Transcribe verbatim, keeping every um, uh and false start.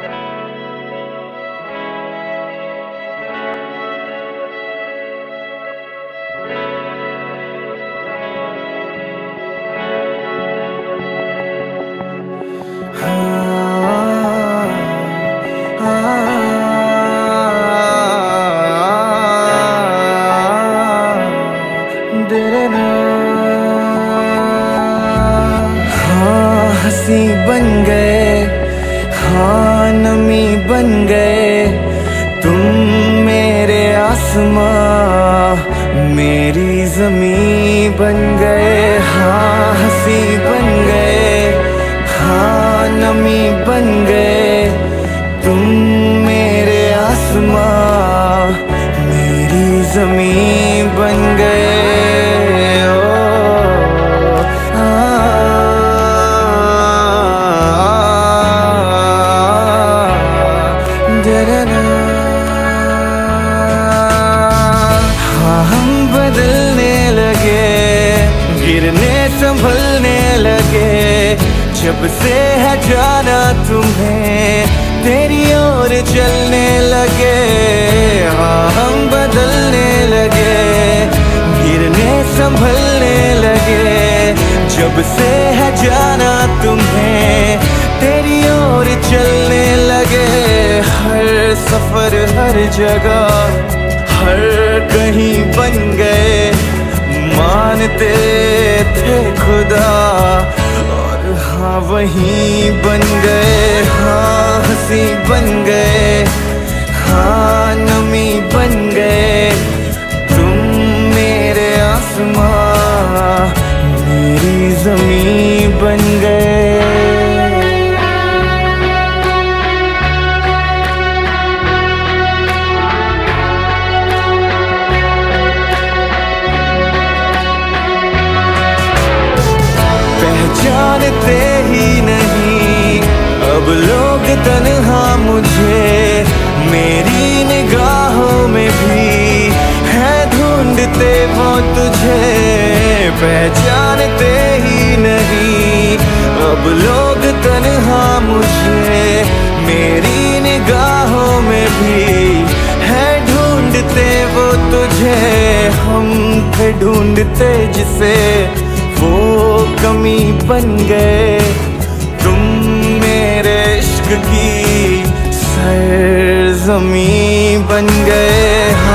हाँ हंसी बन गए, हाँ नमी बन गए तुम मेरे आसमां, मेरी ज़मीं बन गए। हाँ हंसी बन गए, हाँ नमी बन गए तुम मेरे आसमां, मेरी ज़मीं बन गए। हाँ हम बदलने लगे, गिरने संभलने लगे, जब से है जाना तुम्हें तेरी ओर चलने लगे। हाँ हम बदलने लगे, गिरने संभलने लगे, जब से है जाना तुम्हें तेरी ओर चलने लगे। हर सफर हर जगह हर कहीं बन गए, मानते थे खुदा और हाँ वहीं बन गए। हाँ हंसी बन गए, हाँ नमी बन गए तुम मेरे आसमां, मेरी ज़मीं बन गए। जानते ही नहीं अब लोग तन्हा मुझे, मेरी निगाहों में भी है ढूंढते वो तुझे। पहचानते ही नहीं अब लोग तन्हा मुझे, मेरी निगाहों में भी है ढूंढते वो तुझे। हम थे ढूंढते जिसे वो कमी बन गए, तुम मेरे इश्क की सरज़मीं बन गए।